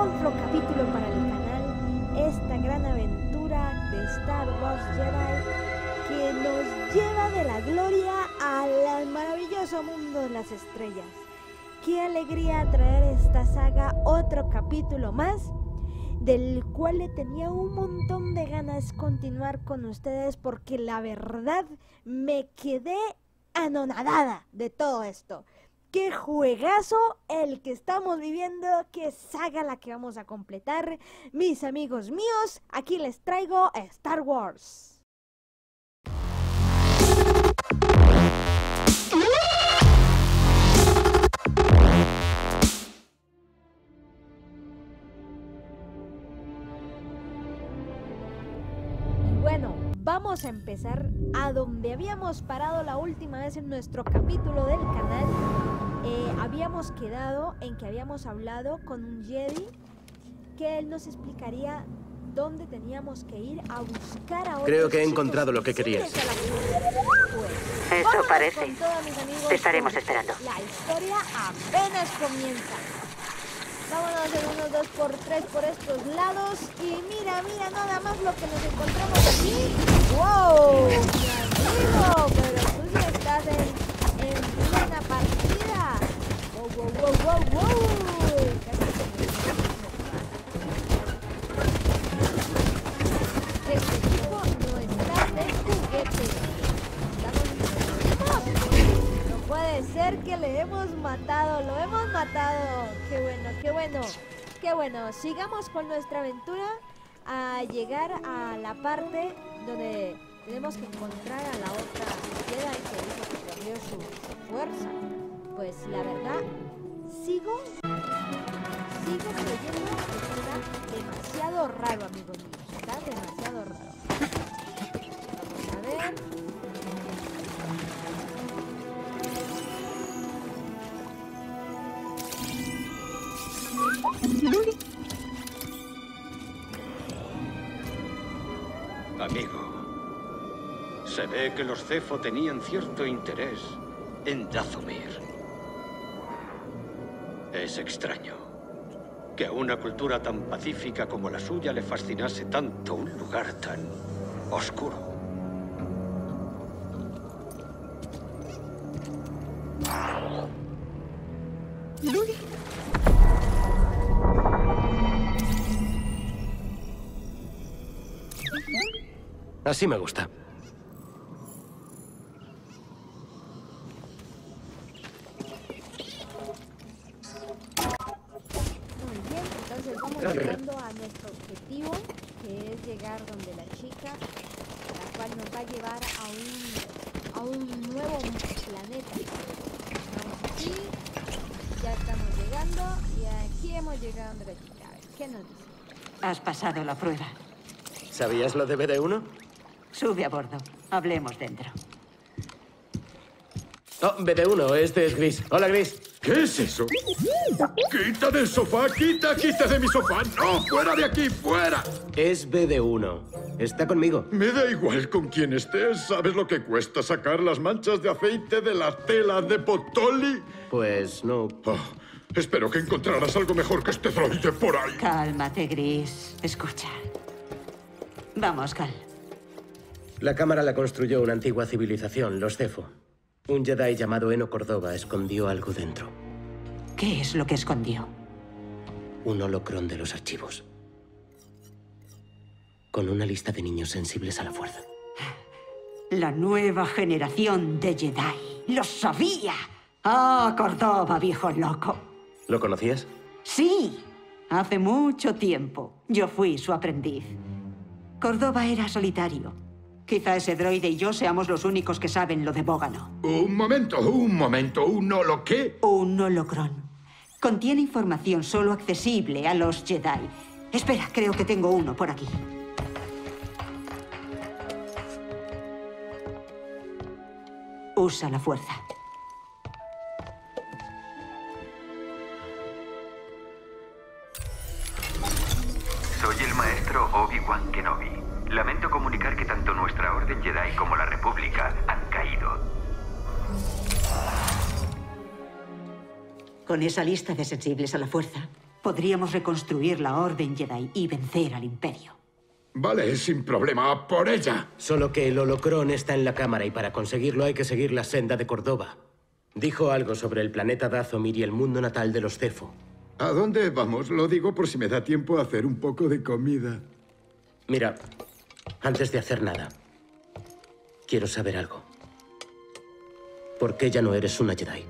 otro capítulo para el canal, esta gran aventura de Star Wars Jedi que nos lleva de la gloria al maravilloso mundo de las estrellas. Qué alegría traer esta saga otro capítulo más, del cual le tenía un montón de ganas continuar con ustedes, porque la verdad me quedé anonadada de todo esto. ¡Qué juegazo el que estamos viviendo! ¡Qué saga la que vamos a completar! Mis amigos míos, aquí les traigo Star Wars. Bueno, vamos a empezar a donde habíamos parado la última vez en nuestro capítulo del canal. Habíamos quedado en que habíamos hablado con un Jedi, que él nos explicaría dónde teníamos que ir a buscar a otros. Creo que he encontrado lo que querías. Eso parece. Te estaremos esperando. La historia apenas comienza. Vámonos en 1, 2 x 3 por estos lados. Y mira nada más lo que nos encontramos aquí. ¡Wow! Mi amigo, pero tú sí estás en plena partida. ¡Wow! Este tipo no está de juguete. No puede ser que le hemos matado, lo hemos matado. Qué bueno. Sigamos con nuestra aventura a llegar a la parte donde tenemos que encontrar a la otra Jedi que dijo que perdió su fuerza. Pues la verdad, sigo creyendo que está demasiado raro, amigos míos. Está demasiado raro. Vamos a ver. Amigo, se ve que los Zeffo tenían cierto interés en Dathomir. Es extraño que a una cultura tan pacífica como la suya le fascinase tanto un lugar tan oscuro. Así me gusta. Muy bien, entonces vamos llegando a nuestro objetivo, que es llegar donde la chica, la cual nos va a llevar a un nuevo planeta. Vamos aquí, ya estamos llegando, y aquí hemos llegado donde la chica. A ver, ¿qué nos dice? Has pasado la prueba. ¿Sabías lo de BD1? Sube a bordo. Hablemos dentro. Oh, BD1, este es Gris. Hola, Gris. ¿Qué es eso? ¡Quita del sofá! ¡Quita de mi sofá! ¡No! ¡Fuera de aquí! ¡Fuera! Es BD1. Está conmigo. Me da igual con quién estés. ¿Sabes lo que cuesta sacar las manchas de aceite de la tela de Potoli? Pues no. Oh, espero que encontrarás algo mejor que este droide por ahí. Cálmate, Gris. Escucha. Vamos, Cal. La cámara la construyó una antigua civilización, los Zeffo. Un Jedi llamado Eno Cordova escondió algo dentro. ¿Qué es lo que escondió? Un holocrón de los archivos. Con una lista de niños sensibles a la fuerza. La nueva generación de Jedi. ¡Lo sabía! ¡Ah, Cordova, viejo loco! ¿Lo conocías? Sí. Hace mucho tiempo. Yo fui su aprendiz. Cordova era solitario. Quizá ese droide y yo seamos los únicos que saben lo de Bógano. Un momento. ¿Un holo qué? Un holocrón. Contiene información solo accesible a los Jedi. Espera, creo que tengo uno por aquí. Usa la fuerza. Soy el maestro Obi-Wan Kenobi. Lamento comunicar que tanto nuestra Orden Jedi como la República han caído. Con esa lista de sensibles a la fuerza, podríamos reconstruir la Orden Jedi y vencer al Imperio. Vale, sin problema, ¡a por ella! Solo que el holocrón está en la cámara y para conseguirlo hay que seguir la senda de Córdoba. Dijo algo sobre el planeta Dathomir y el mundo natal de los Zeffo. ¿A dónde vamos? Lo digo por si me da tiempo a hacer un poco de comida. Mira, antes de hacer nada, quiero saber algo. ¿Por qué ya no eres una Jedi?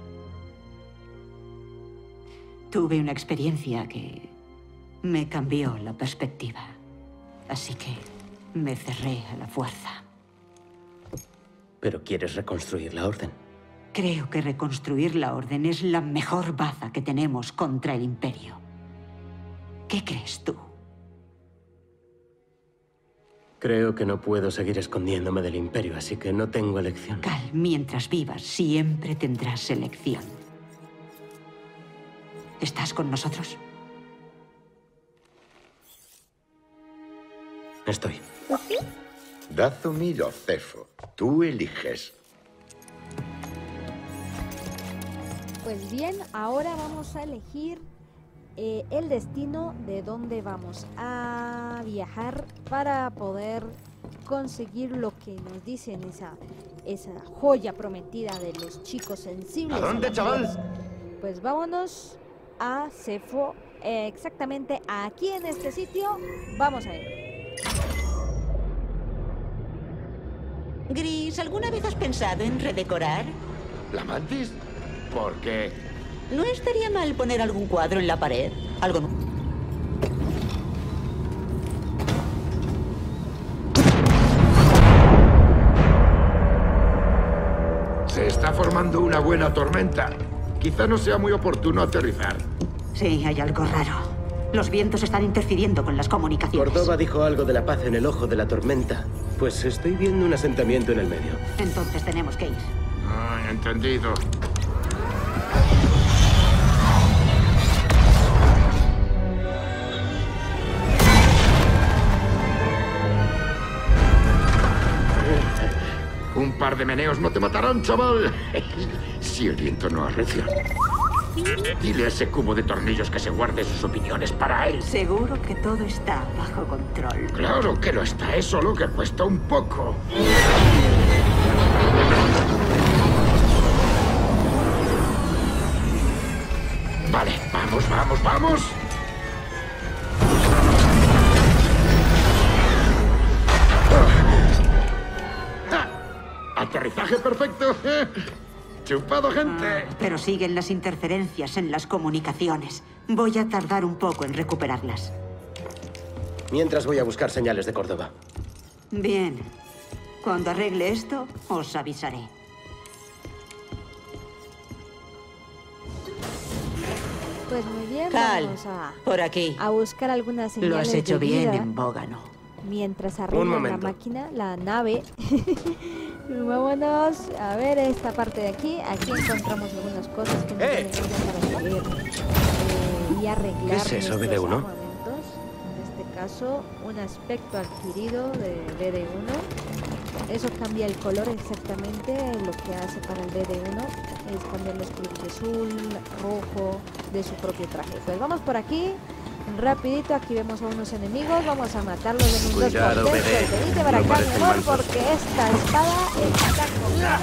Tuve una experiencia que me cambió la perspectiva. Así que me cerré a la fuerza. ¿Pero quieres reconstruir la Orden? Creo que reconstruir la Orden es la mejor baza que tenemos contra el Imperio. ¿Qué crees tú? Creo que no puedo seguir escondiéndome del Imperio, así que no tengo elección. Cal, mientras vivas, siempre tendrás elección. ¿Estás con nosotros? Estoy. Dathomir o Zeffo, tú eliges. Pues bien, ahora vamos a elegir el destino de dónde vamos a viajar para poder conseguir lo que nos dicen, esa joya prometida de los chicos sensibles. ¿A dónde, chaval? Pues vámonos a Zeffo, exactamente aquí en este sitio. Vamos a ir. Gris, ¿alguna vez has pensado en redecorar? ¿La mantis? ¿Por qué? ¿No estaría mal poner algún cuadro en la pared? Algo... Se está formando una buena tormenta. Quizá no sea muy oportuno aterrizar. Sí, hay algo raro. Los vientos están interfiriendo con las comunicaciones. Córdoba dijo algo de la paz en el ojo de la tormenta. Pues estoy viendo un asentamiento en el medio. Entonces tenemos que ir. Ah, entendido. Un par de meneos no te matarán, chaval. Si el viento no arrecia. Dile a ese cubo de tornillos que se guarde sus opiniones para él. Seguro que todo está bajo control. Claro que lo está, es solo que cuesta un poco. Vale, vamos, vamos, vamos. Aterrizaje perfecto. Chupado, gente. Pero siguen las interferencias en las comunicaciones. Voy a tardar un poco en recuperarlas. Mientras voy a buscar señales de Córdoba. Bien. Cuando arregle esto, os avisaré. Pues muy bien, Cal, vamos por aquí. a buscar algunas señales Lo has hecho de bien vida en Bógano. mientras Un arreglan la momento. máquina, la nave. Vámonos a ver esta parte de aquí. Aquí encontramos algunas cosas que nos ayudan para saber y arreglar ¿Qué es eso, nuestros BD1? armamentos. En este caso, un aspecto adquirido de BD1. Eso cambia el color exactamente. Lo que hace para el BD1 es cambiar los colores azul, rojo de su propio traje. Pues vamos por aquí. Rapidito, aquí vemos a unos enemigos, vamos a matarlos de mis dos Cuidado, potencias. bebé. Venite para No acá, mi parecen amor, mansos. porque esta espada está cogida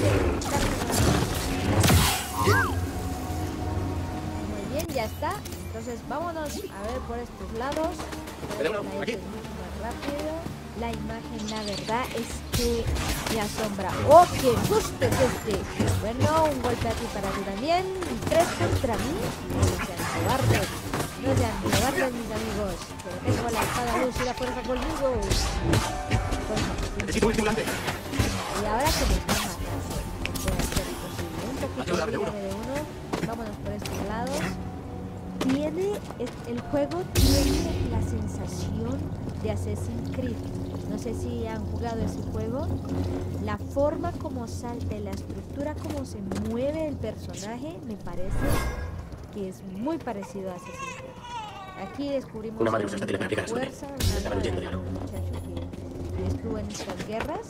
Muy bien, ya está. Entonces vámonos a ver por estos lados. BD1, aquí. Más rápido. La imagen, la verdad es que me asombra. ¡Oh, qué susto es este! Bueno, un golpe aquí para ti también. Y 3 contra mí. No sean cobardes. No sean cobardes, mis amigos. Pero tengo la espada luz y la fuerza conmigo. Necesito un estimulante. Y ahora que me está matando. Puede ser posible. Un poquito de vida de uno. Vámonos por estos lados. El juego tiene la sensación de Assassin's Creed. No sé si han jugado ese juego. La forma como salta y la estructura como se mueve el personaje me parece que es muy parecido a Assassin's Creed. Aquí descubrimos Una madre usa esta tele para aplicar fuerza, Estaban huyendo de algo. un muchacho que estuvo en estas guerras.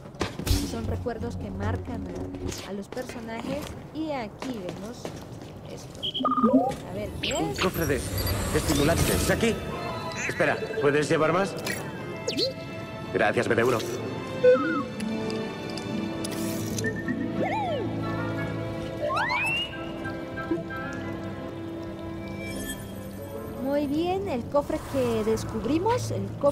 Son recuerdos que marcan a los personajes. Y aquí vemos esto. A ver, ¿qué Un es? cofre de estimulantes. Aquí. Espera, ¿puedes llevar más? Gracias, BD1. Muy bien, el cofre que descubrimos,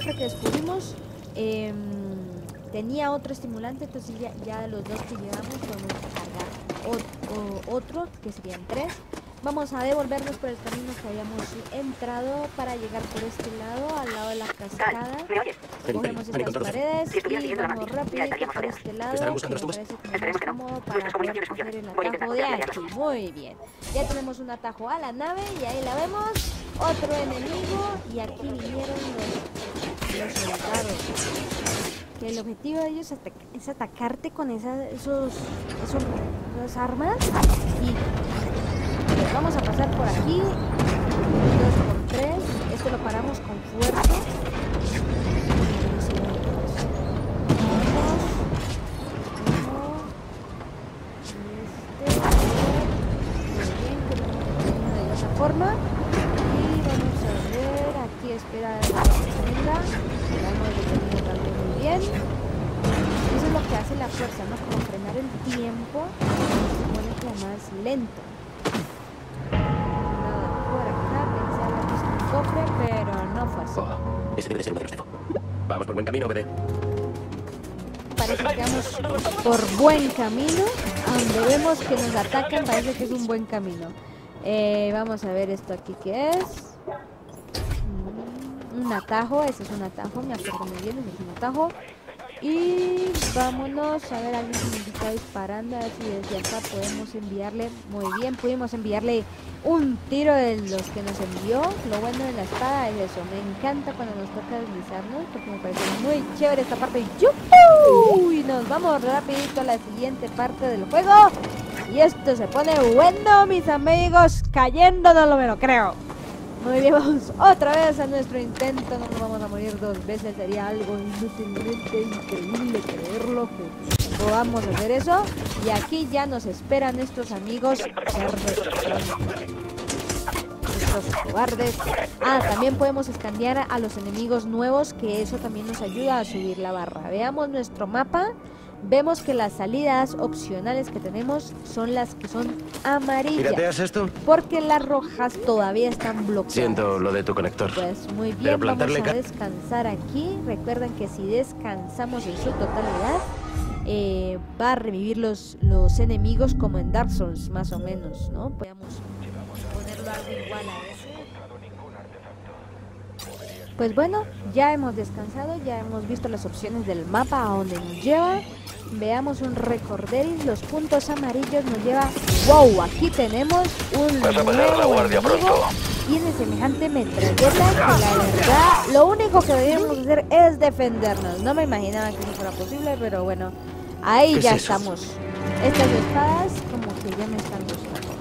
tenía otro estimulante, entonces ya los dos que llevamos podemos cargar otro, que serían 3. Vamos a devolvernos por el camino que habíamos entrado para llegar por este lado, al lado de la cascada. ¿Me oyes? Cogemos estas paredes y vamos rapidito por este lado, que me parece que es más cómodo para poder coger el atajo de aquí. Muy bien, ya tenemos un atajo a la nave y ahí la vemos, otro enemigo y aquí vinieron los soldados. Que el objetivo de ellos es atacarte con esas armas y vamos a pasar por aquí, 2 por 3, este lo paramos con fuerza. De esa forma y vamos a ver, aquí espera la segunda, vamos deteniendo también muy bien. Eso es lo que hace la fuerza, ¿no? Como frenar el tiempo, se pone como más lento. Nada por acá, pensaba que es un cofre, pero no fue así. Ese debe ser uno de los Defo. Vamos por buen camino, BD. Parece que vamos por buen camino, donde vemos que nos atacan, parece que es un buen camino. Vamos a ver esto aquí que es. Un atajo, ese es un atajo, me acuerdo muy bien, ese es un atajo. Y vámonos a ver, alguien nos está disparando, a ver si desde acá podemos enviarle. Muy bien, pudimos enviarle un tiro de los que nos envió. Lo bueno de la espada es eso, me encanta cuando nos toca deslizarnos, porque me parece muy chévere esta parte. ¡Yuhu! Y nos vamos rapidito a la siguiente parte del juego. Y esto se pone bueno, mis amigos, cayendo no me lo creo. Muy bien, vamos otra vez a nuestro intento, no nos vamos a morir 2 veces, sería algo inútilmente increíble creerlo que podamos hacer eso. Y aquí ya nos esperan estos amigos estos cobardes. También podemos escanear a los enemigos nuevos, que eso también nos ayuda a subir la barra. Veamos nuestro mapa. Vemos que las salidas opcionales que tenemos son las que son amarillas. ¿Pirateas esto? Porque las rojas todavía están bloqueadas. Siento lo de tu conector. Pues muy bien, vamos a descansar aquí. Recuerden que si descansamos en su totalidad, va a revivir los enemigos como en Dark Souls, más o menos, ¿no? Podemos ponerlo algo igual a ese. Pues bueno, ya hemos descansado, ya hemos visto las opciones del mapa a donde nos lleva. Veamos un recorderis, los puntos amarillos nos lleva. ¡Wow! Aquí tenemos un nuevo enemigo. Tiene semejante metralleta que la verdad, lo único que deberíamos hacer es defendernos. No me imaginaba que eso fuera posible, pero bueno, ahí ya estamos. Estas espadas como que ya me están gustando.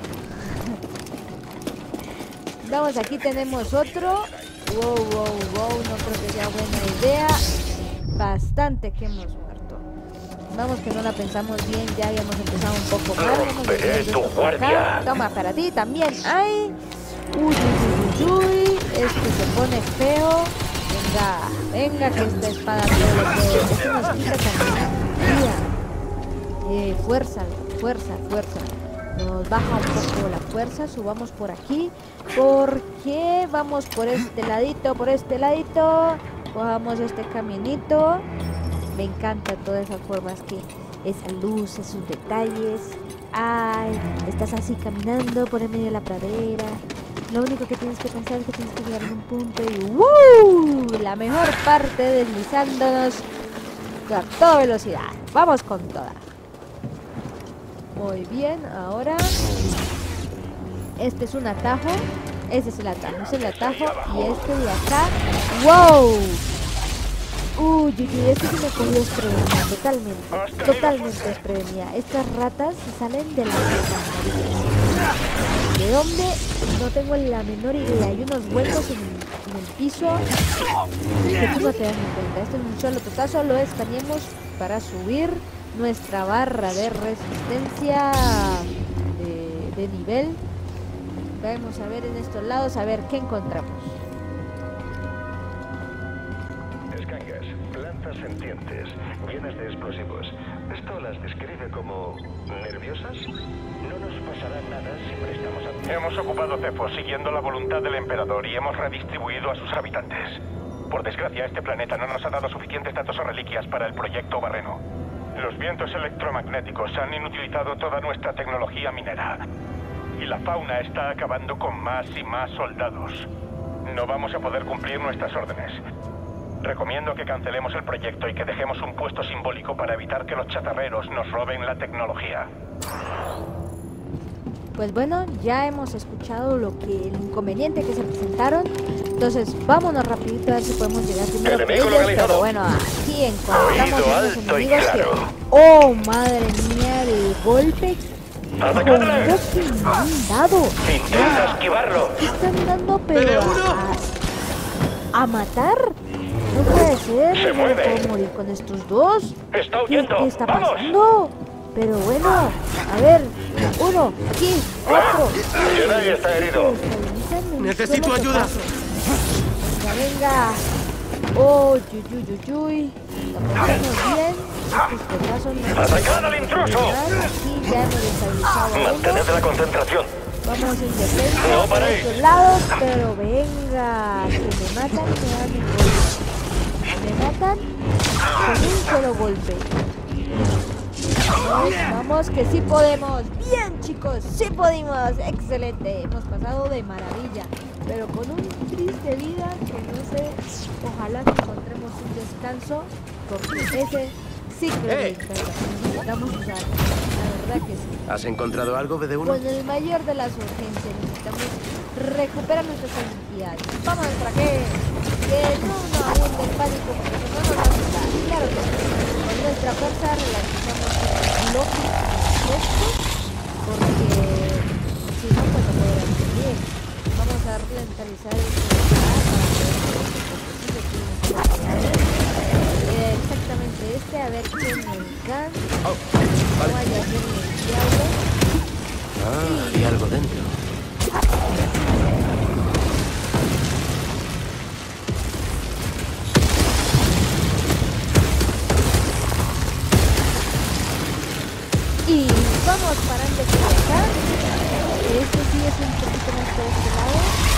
Vamos, aquí tenemos otro. Wow, no creo que sea buena idea. Bastante que hemos muerto. Vamos que no la pensamos bien, ya habíamos empezado un poco mal. Romperé tu guardia. Toma, para ti también. ¡Ay! Uy, esto se pone feo. Venga, que esta espada todo lo puede. Esto nos quita también vida. Fuerza. Nos baja un poco la fuerza, subamos por aquí. Porque vamos por este ladito, cojamos este caminito. Me encanta todas esas formas, que esa luz, esos detalles. Ay, estás así caminando por el medio de la pradera. Lo único que tienes que pensar es que tienes que llegar a un punto y ¡woo! La mejor parte, deslizándonos a toda velocidad. Vamos con toda. Muy bien, ahora este es un atajo. Este es el atajo, y este de acá. ¡Wow! Uy, este sí me cogió desprevenida, totalmente desprevenida. Estas ratas se salen de las alcantarillas. ¿De dónde? No tengo la menor idea. Hay unos huecos en el piso que tú no te das ni cuenta. Esto es un solo totazo, lo escaneemos para subir nuestra barra de resistencia de nivel. Vamos a ver en estos lados, a ver qué encontramos. Escangas, plantas sentientes, llenas de explosivos. ¿Esto las describe como nerviosas? No nos pasará nada si prestamos atención. Hemos ocupado Cefos siguiendo la voluntad del emperador y hemos redistribuido a sus habitantes. Por desgracia, este planeta no nos ha dado suficientes datos o reliquias para el proyecto Barreno. Los vientos electromagnéticos han inutilizado toda nuestra tecnología minera. Y la fauna está acabando con más y más soldados. No vamos a poder cumplir nuestras órdenes. Recomiendo que cancelemos el proyecto y que dejemos un puesto simbólico para evitar que los chatarreros nos roben la tecnología. Pues bueno, ya hemos escuchado el inconveniente que se presentaron. Entonces vámonos rapidito a ver si podemos llegar primero con ellos. Pero bueno, aquí encontramos a los enemigos que... ¡Oh, madre mía! El golpe con lo que me han dado. Intenta esquivarlo. ¿Qué están dando? Pero a matar. No puede ser. Se mueve. ¿Puedo morir con estos dos? Está huyendo. ¿Qué está pasando? Pero bueno, a ver, uno, aquí, otro. Jedi está herido. Necesito ayuda. Venga. Oh, yuy. Lo pasamos bien. Estos pedazos no. ¡Atacad al intruso! Aquí ya hemos estabilizado uno. Mantened la concentración. Vamos en defensa No por paréis. estos lados, pero venga, que me matan, me dan un golpe. Me matan con un solo golpe. Vamos, que sí podemos. Bien, chicos, sí pudimos. Excelente, hemos pasado de maravilla. Pero con un triste vida que no sé. Ojalá que encontremos un descanso, porque ese sí que necesitamos usar. La verdad que sí. ¿Has encontrado algo, BD1? Con el mayor de las urgencias necesitamos recuperar nuestras energías. Vamos, traje. Que no nos abunde el pánico, porque si no nos va a matar. Claro que sí. Con nuestra fuerza realizamos bloque esto, porque si no, pues no podremos seguir. Vamos a ralentizar el exactamente este, a ver quién me encanta. Vale. Vaya a ser el diablo. Hay algo dentro. Y vamos parando por acá. Este sí es un poquito más por este lado.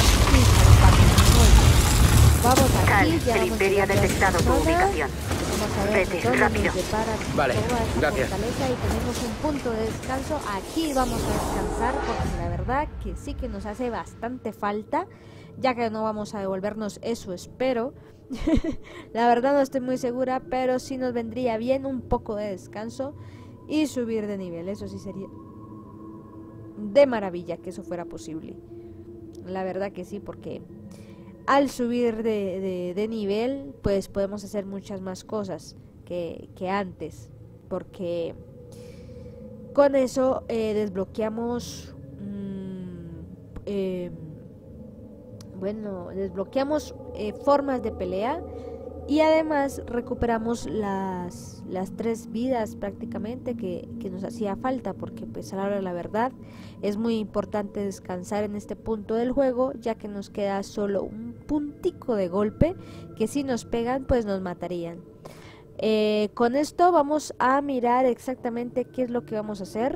Y vamos aquí, ya hemos Periferia detectado tu ubicación. Vamos a ver Vete, dónde rápido. nos depara Vale, toda esta gracias. fortaleza y tenemos un punto de descanso. Aquí vamos a descansar porque la verdad que sí que nos hace bastante falta, ya que no vamos a devolvernos, eso espero. La verdad no estoy muy segura, pero sí nos vendría bien un poco de descanso y subir de nivel. Eso sí sería de maravilla que eso fuera posible. La verdad que sí, porque al subir de nivel, pues podemos hacer muchas más cosas que antes. Porque con eso desbloqueamos... desbloqueamos formas de pelea. Y además recuperamos las 3 vidas prácticamente que nos hacía falta, porque pues a la hora de la verdad es muy importante descansar en este punto del juego, ya que nos queda solo un puntico de golpe que si nos pegan pues nos matarían. Con esto vamos a mirar exactamente qué es lo que vamos a hacer.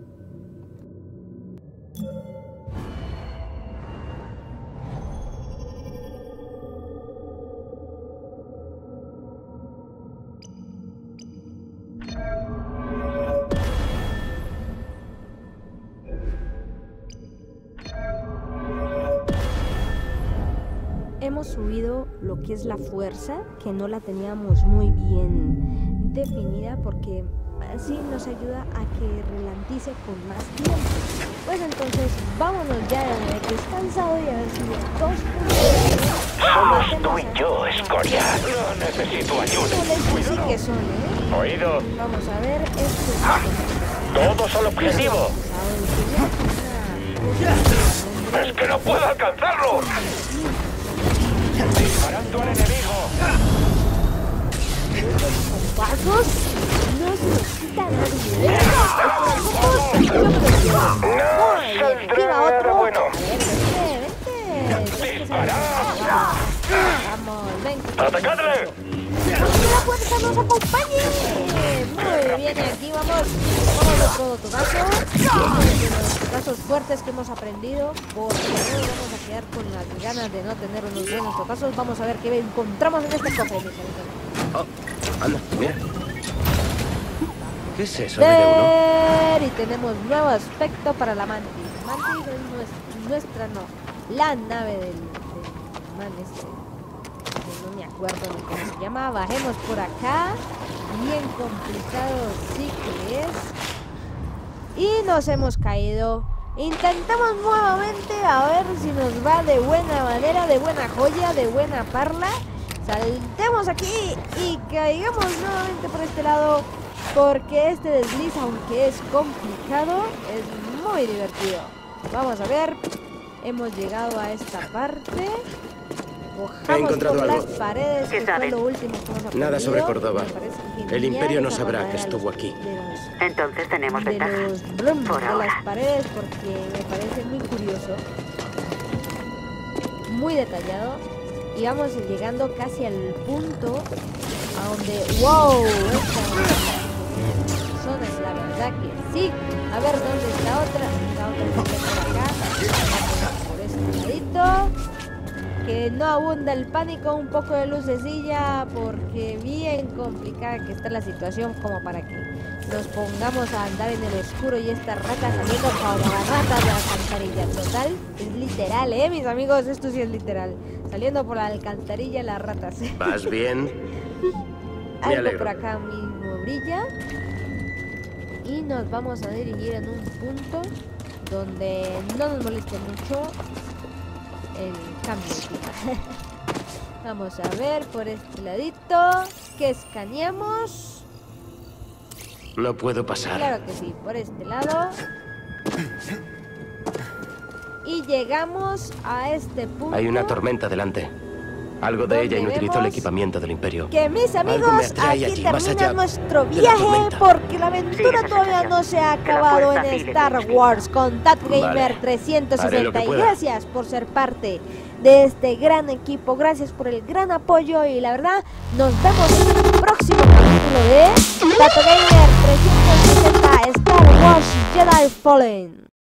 Hemos subido lo que es la fuerza, que no la teníamos muy bien definida, porque así nos ayuda a que relantice con más tiempo. Pues entonces vámonos ya de haber descansado y haber subido 2 puntos. Somos tú y yo, escoria. No necesito ayuda. Sí que son, Oído. Vamos a ver esto. Todos al objetivo. Es que no puedo alcanzarlo. Disparando al enemigo. Pasos no se nos quitan No saldrá nada bueno. ¡Atacadle! ¡Que la fuerza nos acompañe! Muy bien, y aquí vamos otro tocazo. De los tocazos fuertes que hemos aprendido, porque no nos vamos a quedar con las ganas de no tener unos buenos tocazos. Vamos a ver qué encontramos en este cofre, mis amigos. Oh, anda, mira. ¿Qué es eso, BD1? Y tenemos nuevo aspecto para la Mantis. Mantis es nuestra, no, la nave del man este. No me acuerdo de cómo se llama. Bajemos por acá. Bien complicado sí que es. Y nos hemos caído. Intentamos nuevamente a ver si nos va de buena manera, de buena joya, de buena parla. Saltemos aquí y caigamos nuevamente por este lado, porque este desliz, aunque es complicado, es muy divertido. Vamos a ver. Hemos llegado a esta parte. He encontrado por algo. las paredes, que fue lo último que hemos aprendido. Nada sobre Córdoba. El Imperio no esa sabrá batalla que estuvo aquí. Entonces tenemos de ventaja. los brum, Por de ahora. las paredes, porque me parece muy curioso, muy detallado. Y vamos llegando casi al punto a donde ¡wow! Esta zona es la verdad que sí. A ver dónde es la otra. La otra está por acá. Por este ladito. Que no abunda el pánico, un poco de lucecilla, porque bien complicada que está la situación como para que nos pongamos a andar en el oscuro y estas ratas saliendo como las ratas de la alcantarilla. Total, es literal, mis amigos, esto sí es literal. Saliendo por la alcantarilla las ratas. ¿Vas bien? Me Algo alegro. por acá mismo brilla. Y nos vamos a dirigir en un punto donde no nos moleste mucho el cambio de clima. Vamos a ver por este ladito que escaneamos. No puedo pasar. Claro que sí, por este lado. Y llegamos a este punto. Hay una tormenta delante. Algo de ella inutilizó el equipamiento del Imperio. Que mis Algo me amigos, atrae aquí allí, más termina allá nuestro de la viaje, tormenta. porque la aventura esa todavía sensación. no se ha Que la acabado fuerza en file Star tu espíritu. Wars con Tat Gamer Vale. Haré 360. lo que Y pueda. gracias por ser parte de este gran equipo, gracias por el gran apoyo y la verdad, nos vemos en el próximo capítulo de Tat Gamer 360 Star Wars Jedi Fallen.